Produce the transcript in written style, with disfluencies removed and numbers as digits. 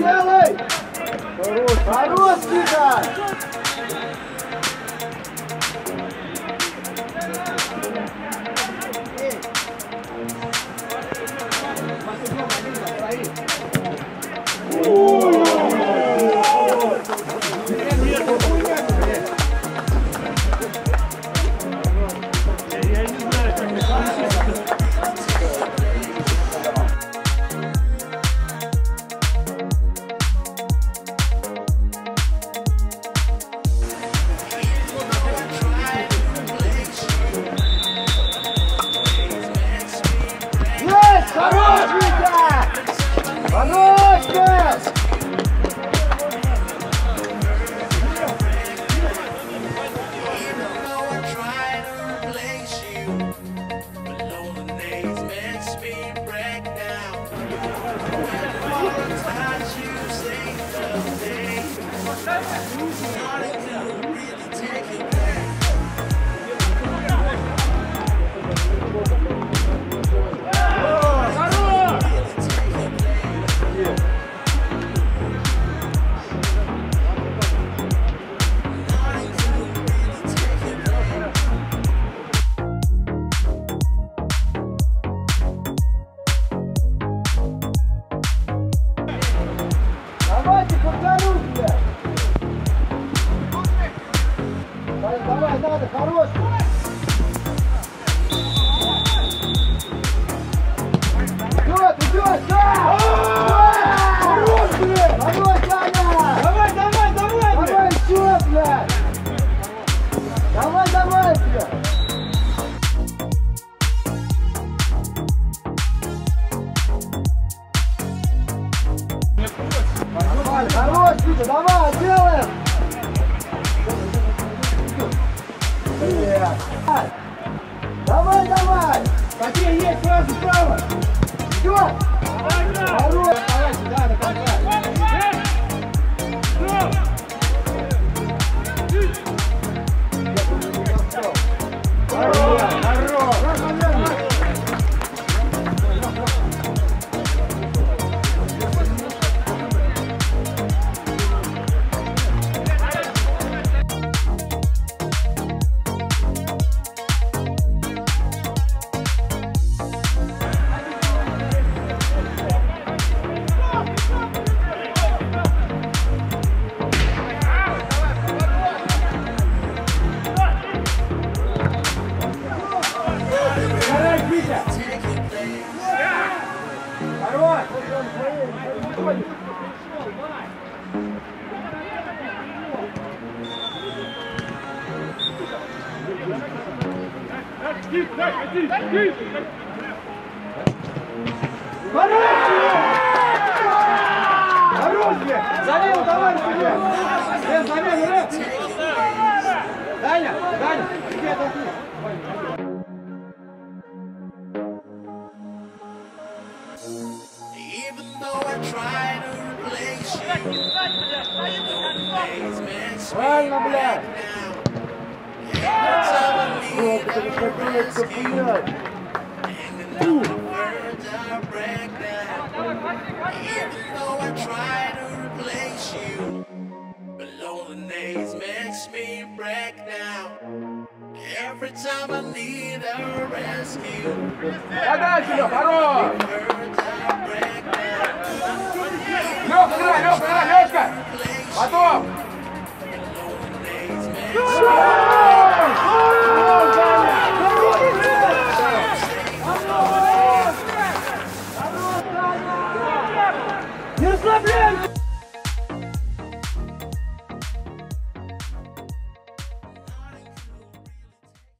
делай! Хорош, Лига! Давай, надо, хорош! Идет, да! Хорош, блядь! Хорош, Аня! Давай, давай, давай! Давай еще, блядь! Давай, давай, блядь! Давай, хорош, Витя, давай, делаем! Давай, давай! Какие есть сразу справа! Идет! Хорош! Давай сюда, до конца! Хорош! Хорош! Замену, товарищ! Замену, Рэп! Даня, Даня, иди отойди! Правильно, блядь! Сколько ты хотелось, блядь! Подальше, хорош! Лёшка! Потом! Не расслабляйся!